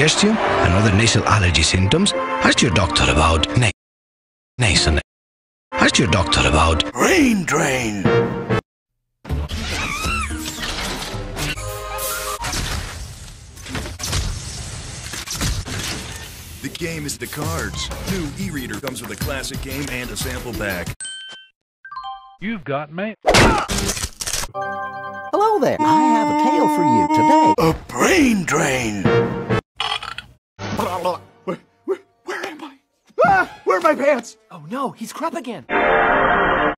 congestion and other nasal allergy symptoms, ask your doctor about nasal. Ask your doctor about brain drain. The game is the cards. New e-reader comes with a classic game and a sample pack. You've got mail. Hello there. I have a tale for you today. A brain drain. Where am I? Ah! Where are my pants? Oh no, he's crap again.